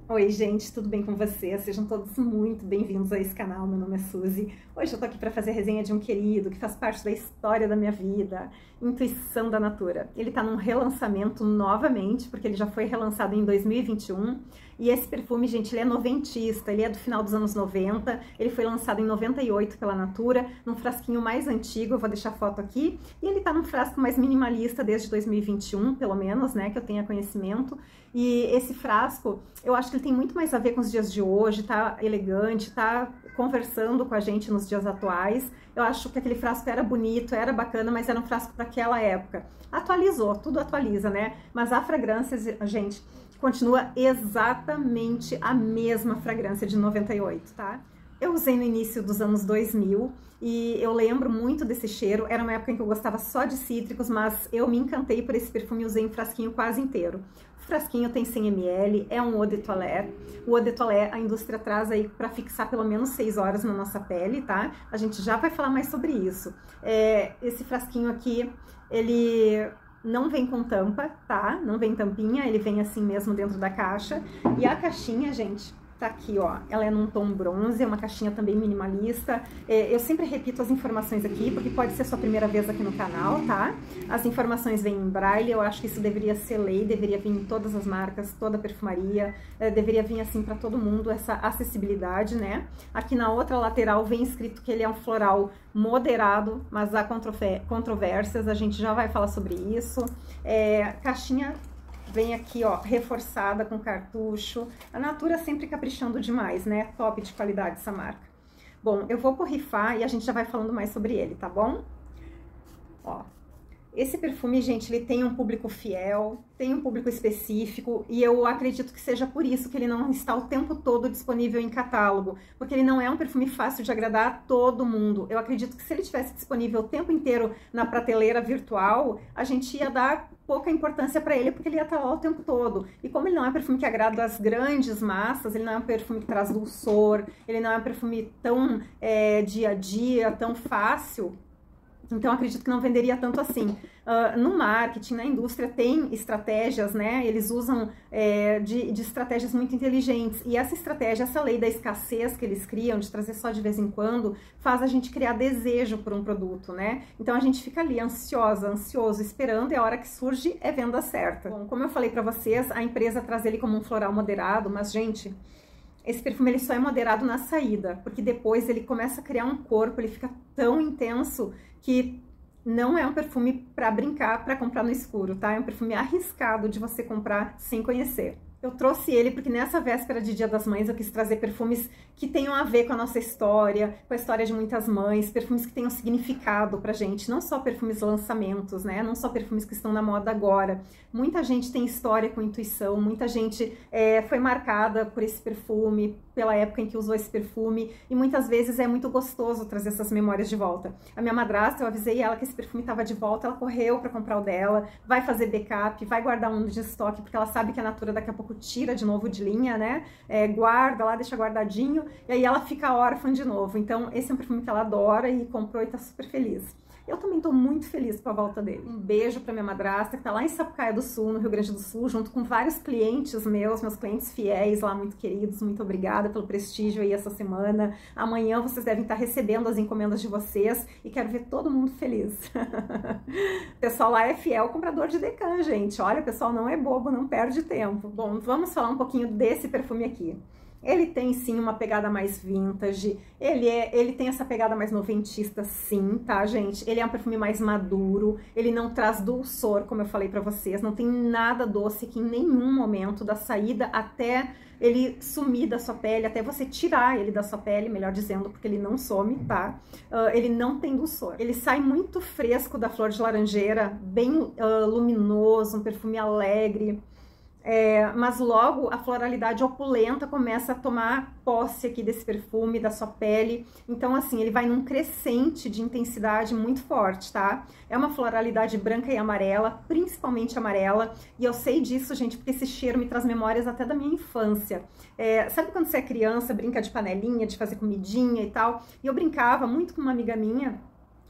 Oi, gente, tudo bem com vocês? Sejam todos muito bem-vindos a esse canal. Meu nome é Suzy. Hoje eu tô aqui para fazer a resenha de um querido que faz parte da história da minha vida, Intuição da Natura. Ele tá num relançamento novamente, porque ele já foi relançado em 2021. E esse perfume, gente, ele é noventista, ele é do final dos anos 90, ele foi lançado em 98 pela Natura, num frasquinho mais antigo, eu vou deixar a foto aqui, e ele tá num frasco mais minimalista desde 2021, pelo menos, né, que eu tenha conhecimento. E esse frasco, eu acho que ele tem muito mais a ver com os dias de hoje, tá elegante, tá conversando com a gente nos dias atuais. Eu acho que aquele frasco era bonito, era bacana, mas era um frasco para aquela época. Atualizou, tudo atualiza, né? Mas a fragrância, gente, continua exatamente a mesma fragrância de 98, tá? Eu usei no início dos anos 2000 e eu lembro muito desse cheiro. Era uma época em que eu gostava só de cítricos, mas eu me encantei por esse perfume e usei um frasquinho quase inteiro. O frasquinho tem 100 ml, é um eau de toilette. O eau de toilette a indústria traz aí para fixar pelo menos 6 horas na nossa pele, tá? A gente já vai falar mais sobre isso. Esse frasquinho aqui, ele não vem com tampa, tá? Não vem tampinha, ele vem assim mesmo dentro da caixa. E a caixinha, gente, tá aqui, ó, ela é num tom bronze, é uma caixinha também minimalista. Eu sempre repito as informações aqui, porque pode ser sua primeira vez aqui no canal, tá? As informações vêm em braille, eu acho que isso deveria ser lei, deveria vir em todas as marcas, toda a perfumaria, deveria vir assim pra todo mundo, essa acessibilidade, né? Aqui na outra lateral vem escrito que ele é um floral moderado, mas há controvérsias, a gente já vai falar sobre isso. Caixinha vem aqui, ó, reforçada com cartucho. A Natura sempre caprichando demais, né? Top de qualidade essa marca. Bom, eu vou borrifar e a gente já vai falando mais sobre ele, tá bom? Ó, esse perfume, gente, ele tem um público fiel, tem um público específico e eu acredito que seja por isso que ele não está o tempo todo disponível em catálogo, porque ele não é um perfume fácil de agradar a todo mundo. Eu acredito que se ele tivesse disponível o tempo inteiro na prateleira virtual, a gente ia dar pouca importância para ele, porque ele ia estar lá o tempo todo. E como ele não é um perfume que agrada as grandes massas, ele não é um perfume que traz dulçor, ele não é um perfume tão dia a dia, tão fácil, então acredito que não venderia tanto assim. No marketing, na indústria, tem estratégias, né? Eles usam de estratégias muito inteligentes. E essa estratégia, essa lei da escassez que eles criam, de trazer só de vez em quando, faz a gente criar desejo por um produto, né? Então a gente fica ali ansioso, esperando, e a hora que surge é venda certa. Bom, como eu falei pra vocês, a empresa traz ele como um floral moderado, mas, gente, esse perfume ele só é moderado na saída, porque depois ele começa a criar um corpo, ele fica tão intenso que não é um perfume para brincar, para comprar no escuro, tá? É um perfume arriscado de você comprar sem conhecer. Eu trouxe ele porque nessa véspera de Dia das Mães eu quis trazer perfumes que tenham a ver com a nossa história, com a história de muitas mães, perfumes que tenham significado pra gente, não só perfumes lançamentos, né? Não só perfumes que estão na moda agora. Muita gente tem história com intuição, muita gente foi marcada por esse perfume, pela época em que usou esse perfume, e muitas vezes é muito gostoso trazer essas memórias de volta. A minha madrasta, eu avisei ela que esse perfume estava de volta, ela correu para comprar o dela, vai fazer backup, vai guardar um de estoque, porque ela sabe que a Natura daqui a pouco tira de novo de linha, né? Guarda lá, deixa guardadinho, e aí ela fica órfã de novo. Então esse é um perfume que ela adora e comprou e tá super feliz. Eu também tô muito feliz com a volta dele. Um beijo pra minha madrasta, que tá lá em Sapucaia do Sul, no Rio Grande do Sul, junto com vários clientes meus clientes fiéis lá, muito queridos. Muito obrigada pelo prestígio aí essa semana. Amanhã vocês devem estar recebendo as encomendas de vocês e quero ver todo mundo feliz. O pessoal lá é fiel comprador de Decan, gente. Olha, o pessoal não é bobo, não perde tempo. Bom, vamos falar um pouquinho desse perfume aqui. Ele tem sim uma pegada mais vintage, ele tem essa pegada mais noventista sim, tá, gente? Ele é um perfume mais maduro, ele não traz dulçor, como eu falei pra vocês, não tem nada doce aqui em nenhum momento, da saída até ele sumir da sua pele, até você tirar ele da sua pele, melhor dizendo, porque ele não some, tá? Ele não tem dulçor. Ele sai muito fresco da flor de laranjeira, bem luminoso, um perfume alegre. Mas logo a floralidade opulenta começa a tomar posse aqui desse perfume, da sua pele. Então assim, ele vai num crescente de intensidade muito forte, tá? É uma floralidade branca e amarela, principalmente amarela. E eu sei disso, gente, porque esse cheiro me traz memórias até da minha infância. Sabe quando você é criança, brinca de panelinha, de fazer comidinha e tal? E eu brincava muito com uma amiga minha,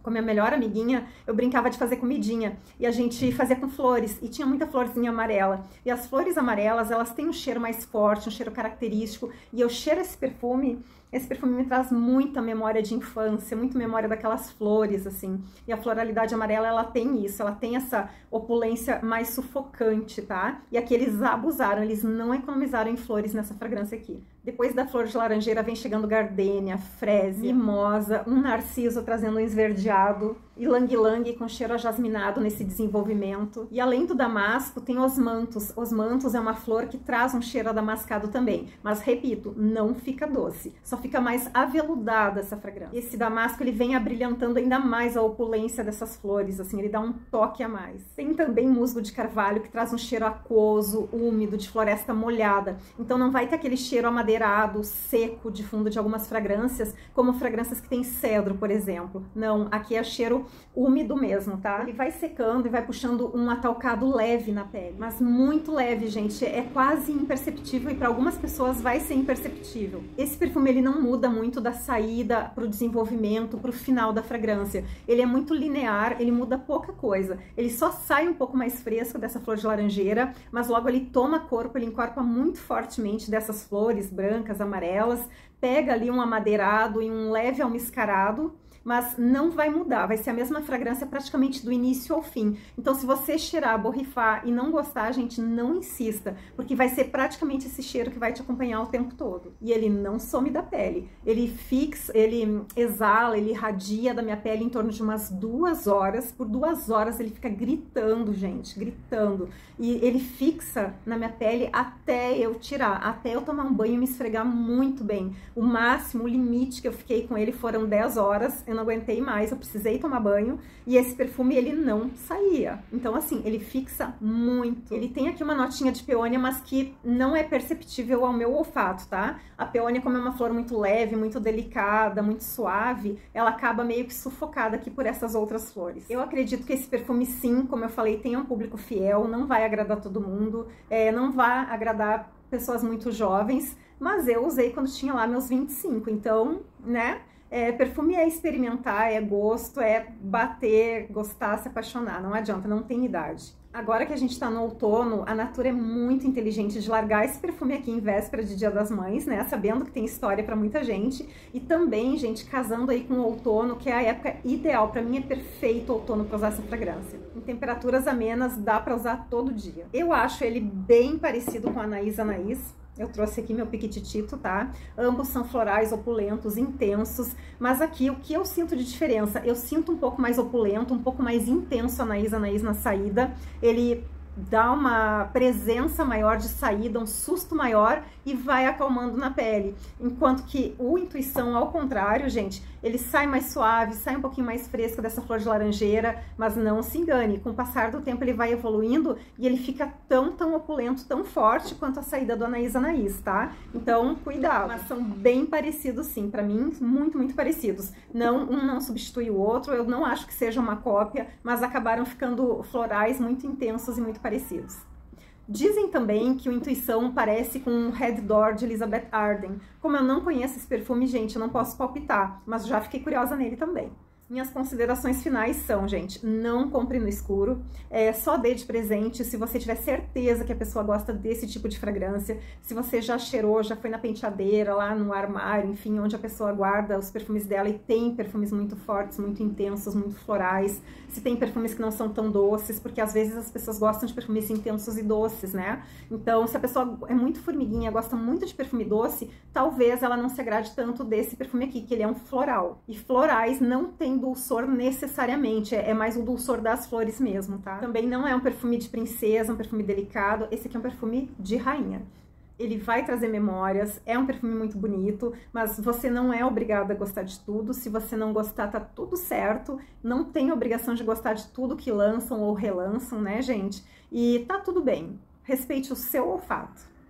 Com a minha melhor amiguinha, eu brincava de fazer comidinha. E a gente fazia com flores. E tinha muita florzinha amarela. E as flores amarelas, elas têm um cheiro mais forte, um cheiro característico. E eu cheiro esse perfume me traz muita memória de infância, muita memória daquelas flores, assim. E a floralidade amarela, ela tem isso, ela tem essa opulência mais sufocante, tá? E aqui eles abusaram, eles não economizaram em flores nessa fragrância aqui. Depois da flor de laranjeira vem chegando gardênia, frese, mimosa, um narciso trazendo um esverdeado, ylang-ylang com cheiro ajasminado nesse desenvolvimento. E além do damasco, tem osmanthus. Osmanthus é uma flor que traz um cheiro adamascado também. Mas, repito, não fica doce. Só fica mais aveludada essa fragrância. Esse damasco, ele vem abrilhantando ainda mais a opulência dessas flores, assim, ele dá um toque a mais. Tem também musgo de carvalho, que traz um cheiro aquoso, úmido, de floresta molhada. Então não vai ter aquele cheiro amadeirado, seco, de fundo de algumas fragrâncias, como fragrâncias que tem cedro, por exemplo. Não, aqui é cheiro úmido mesmo, tá? Ele vai secando e vai puxando um atalcado leve na pele, mas muito leve, gente, é quase imperceptível e para algumas pessoas vai ser imperceptível. Esse perfume, ele não muda muito da saída pro desenvolvimento, pro final da fragrância. Ele é muito linear, ele muda pouca coisa. Ele só sai um pouco mais fresco dessa flor de laranjeira, mas logo ele toma corpo, ele encorpa muito fortemente dessas flores brancas, amarelas, pega ali um amadeirado e um leve almiscarado, mas não vai mudar, vai ser a mesma fragrância praticamente do início ao fim. Então, se você cheirar, borrifar e não gostar, gente, não insista, porque vai ser praticamente esse cheiro que vai te acompanhar o tempo todo. E ele não some da pele, ele fixa, ele exala, ele irradia da minha pele em torno de umas 2 horas. Por 2 horas ele fica gritando, gente, gritando. E ele fixa na minha pele até eu tirar, até eu tomar um banho e me esfregar muito bem. O máximo, o limite que eu fiquei com ele foram 10 horas, eu não aguentei mais, eu precisei tomar banho, e esse perfume, ele não saía. Então, assim, ele fixa muito. Ele tem aqui uma notinha de peônia, mas que não é perceptível ao meu olfato, tá? A peônia, como é uma flor muito leve, muito delicada, muito suave, ela acaba meio que sufocada aqui por essas outras flores. Eu acredito que esse perfume, sim, como eu falei, tem um público fiel, não vai agradar todo mundo, não vai agradar pessoas muito jovens, mas eu usei quando tinha lá meus 25, então, né? Perfume é experimentar, é gosto, é bater, gostar, se apaixonar, não adianta, não tem idade. Agora que a gente tá no outono, a Natura é muito inteligente de largar esse perfume aqui em véspera de Dia das Mães, né, sabendo que tem história pra muita gente, e também, gente, casando aí com o outono, que é a época ideal, pra mim é perfeito o outono pra usar essa fragrância. Em temperaturas amenas, dá pra usar todo dia. Eu acho ele bem parecido com a Anaïs Anaïs. Eu trouxe aqui meu Piquititito, tá? Ambos são florais, opulentos, intensos, mas aqui o que eu sinto de diferença? Eu sinto um pouco mais opulento, um pouco mais intenso a Anaïs na saída. Ele dá uma presença maior de saída, um susto maior e vai acalmando na pele. Enquanto que o Intuição, ao contrário, gente, ele sai mais suave, sai um pouquinho mais fresco dessa flor de laranjeira, mas não se engane, com o passar do tempo ele vai evoluindo e ele fica tão opulento, tão forte quanto a saída do Anaïs Anaïs, tá? Então, cuidado. Mas são bem parecidos, sim, pra mim, muito parecidos. Não, um não substitui o outro, eu não acho que seja uma cópia, mas acabaram ficando florais muito intensos e muito parecidos. Dizem também que o Intuição parece com um Red Door de Elizabeth Arden. Como eu não conheço esse perfume, gente, eu não posso palpitar, mas já fiquei curiosa nele também. Minhas considerações finais são, gente, não compre no escuro, só dê de presente se você tiver certeza que a pessoa gosta desse tipo de fragrância, se você já cheirou, já foi na penteadeira, lá no armário, enfim, onde a pessoa guarda os perfumes dela e tem perfumes muito fortes, muito intensos, muito florais, se tem perfumes que não são tão doces, porque às vezes as pessoas gostam de perfumes intensos e doces, né? Então, se a pessoa é muito formiguinha, gosta muito de perfume doce, talvez ela não se agrade tanto desse perfume aqui, que ele é um floral. E florais não tem dulçor necessariamente, é mais o dulçor das flores mesmo, tá? Também não é um perfume de princesa, um perfume delicado, esse aqui é um perfume de rainha. Ele vai trazer memórias, é um perfume muito bonito, mas você não é obrigado a gostar de tudo. Se você não gostar, tá tudo certo. Não tem obrigação de gostar de tudo que lançam ou relançam, né, gente? E tá tudo bem. Respeite o seu olfato.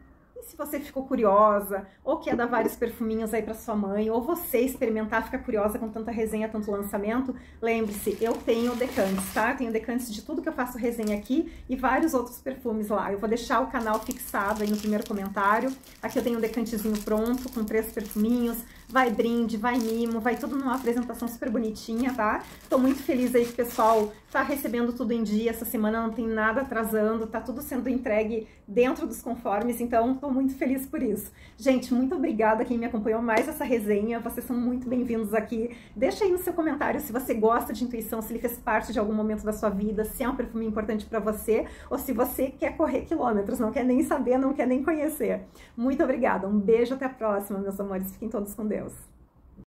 E se você ficou curiosa, ou quer dar vários perfuminhos aí para sua mãe, ou você experimentar, ficar curiosa com tanta resenha, tanto lançamento, lembre-se, eu tenho decantes, tá? Eu tenho decantes de tudo que eu faço resenha aqui e vários outros perfumes lá. Eu vou deixar o canal fixado aí no primeiro comentário. Aqui eu tenho um decantezinho pronto, com 3 perfuminhos, vai brinde, vai mimo, vai tudo numa apresentação super bonitinha, tá? Tô muito feliz aí que o pessoal tá recebendo tudo em dia, essa semana não tem nada atrasando, tá tudo sendo entregue dentro dos conformes, então tô muito feliz por isso. Gente, muito obrigada quem me acompanhou mais essa resenha, vocês são muito bem-vindos aqui. Deixa aí no seu comentário se você gosta de intuição, se ele fez parte de algum momento da sua vida, se é um perfume importante pra você, ou se você quer correr quilômetros, não quer nem saber, não quer nem conhecer. Muito obrigada, um beijo, até a próxima, meus amores, fiquem todos com Deus.